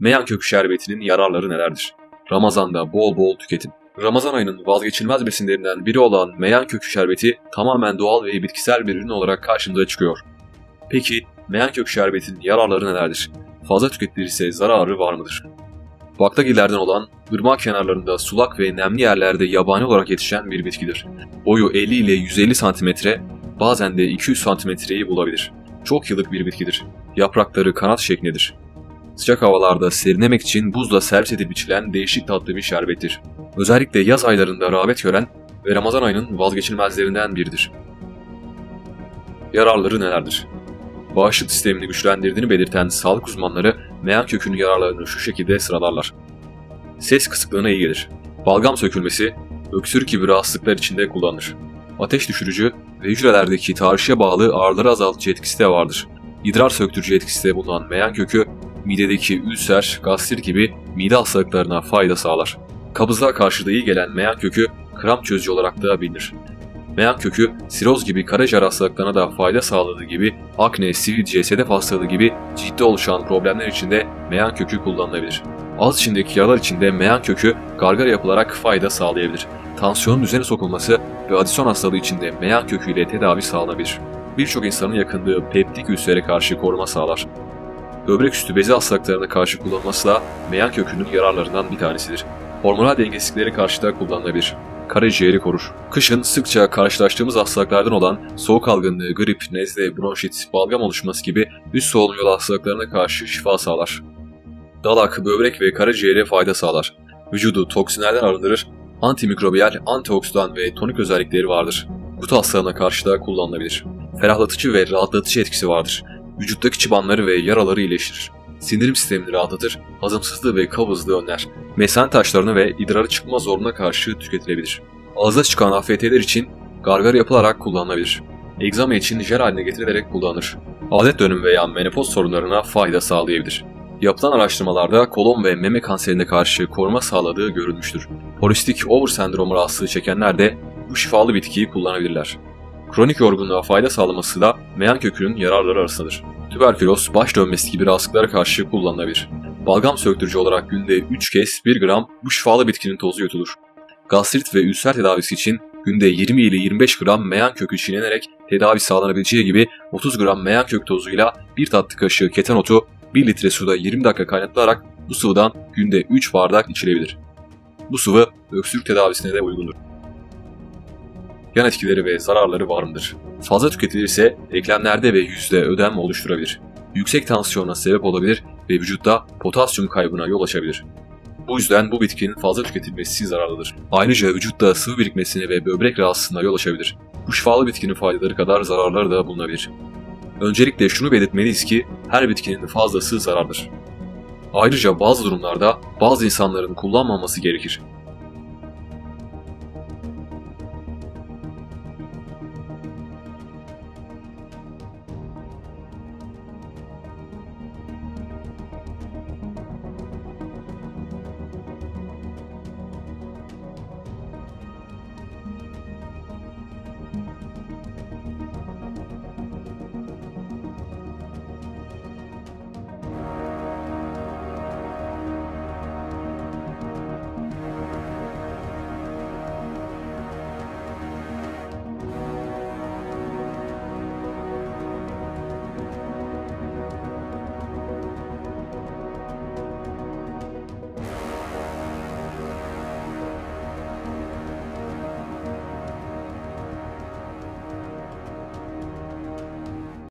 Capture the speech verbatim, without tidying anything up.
Meyan kökü şerbetinin yararları nelerdir? Ramazanda bol bol tüketin. Ramazan ayının vazgeçilmez besinlerinden biri olan meyan kökü şerbeti tamamen doğal ve bitkisel bir ürün olarak karşımıza çıkıyor. Peki meyan kökü şerbetinin yararları nelerdir? Fazla tüketilirse zararı var mıdır? Baklagillerden olan, ırmak kenarlarında sulak ve nemli yerlerde yabani olarak yetişen bir bitkidir. Boyu elli ile yüz elli santimetre, bazen de iki yüz santimetreyi bulabilir. Çok yıllık bir bitkidir. Yaprakları kanat şeklindedir. Sıcak havalarda serinlemek için buzla servis edip içilen değişik tatlı bir şerbettir. Özellikle yaz aylarında rağbet gören ve Ramazan ayının vazgeçilmezlerinden biridir. Yararları nelerdir? Bağışıklık sistemini güçlendirdiğini belirten sağlık uzmanları meyan kökünün yararlarını şu şekilde sıralarlar. Ses kısıklığına iyi gelir. Balgam sökülmesi, öksürük gibi rahatsızlıklar içinde kullanılır. Ateş düşürücü ve hücrelerdeki tarışıya bağlı ağrıları azaltıcı etkisi de vardır. İdrar söktürücü etkisi de bulunan meyan kökü, midedeki ülser, gastrit gibi mide hastalıklarına fayda sağlar. Kabızlığa karşı da iyi gelen meyan kökü, kramp çözücü olarak da bilinir. Meyan kökü, siroz gibi karaciğer hastalıklarına da fayda sağladığı gibi akne, sivilce, sedef hastalığı gibi ciddi oluşan problemler için de meyan kökü kullanılabilir. Ağız içindeki yaralar için de meyan kökü gargara yapılarak fayda sağlayabilir. Tansiyonun düzene sokulması ve adisyon hastalığı için de meyan kökü ile tedavi sağlanabilir. Birçok insanın yakındığı peptik ülsere karşı koruma sağlar. Böbrek üstü bezi hastalıklarına karşı kullanılması da meyan kökünün yararlarından bir tanesidir. Hormonal dengesizliklere karşı da kullanılabilir. Karaciğeri korur. Kışın sıkça karşılaştığımız hastalıklardan olan soğuk algınlığı, grip, nezle, bronşit, balgam oluşması gibi üst solunum yolu hastalıklarına karşı şifa sağlar. Dalak, böbrek ve karaciğere fayda sağlar. Vücudu toksinlerden arındırır, antimikrobiyal, antioksidan ve tonik özellikleri vardır. Gut hastalığına karşı da kullanılabilir. Ferahlatıcı ve rahatlatıcı etkisi vardır. Vücuttaki çıbanları ve yaraları iyileştirir. Sindirim sistemini rahatlatır, hazımsızlığı ve kabızlığı önler. Mesane taşlarına ve idrarı çıkma zorluğuna karşı tüketilebilir. Ağızda çıkan A F T'ler için gargara yapılarak kullanılabilir. Egzama için jel haline getirilerek kullanılır. Adet dönümü veya menopoz sorunlarına fayda sağlayabilir. Yapılan araştırmalarda kolon ve meme kanserine karşı koruma sağladığı görülmüştür. Polistik over sendromu rahatsızlığı çekenler de bu şifalı bitkiyi kullanabilirler. Kronik yorgunluğa fayda sağlaması da meyan kökünün yararları arasındadır. Tüberküloz, baş dönmesi gibi rahatsızlıklara karşı kullanılabilir. Balgam söktürücü olarak günde üç kez bir gram bu şifalı bitkinin tozu yutulur. Gastrit ve ülser tedavisi için günde yirmi ile yirmi beş gram meyan kökü çiğnenerek tedavi sağlanabileceği gibi otuz gram meyan kök tozuyla bir tatlı kaşığı keten otu bir litre suda yirmi dakika kaynatılarak bu sıvıdan günde üç bardak içilebilir. Bu sıvı öksürük tedavisine de uygundur. Yan etkileri ve zararları var mıdır? Fazla tüketilirse eklemlerde ve yüzde ödem oluşturabilir. Yüksek tansiyona sebep olabilir ve vücutta potasyum kaybına yol açabilir. Bu yüzden bu bitkinin fazla tüketilmesi zararlıdır. Ayrıca vücutta sıvı birikmesine ve böbrek rahatsızlığına yol açabilir. Bu şifalı bitkinin faydaları kadar zararları da bulunabilir. Öncelikle şunu belirtmeliyiz ki her bitkinin fazlası zarardır. Ayrıca bazı durumlarda bazı insanların kullanmaması gerekir.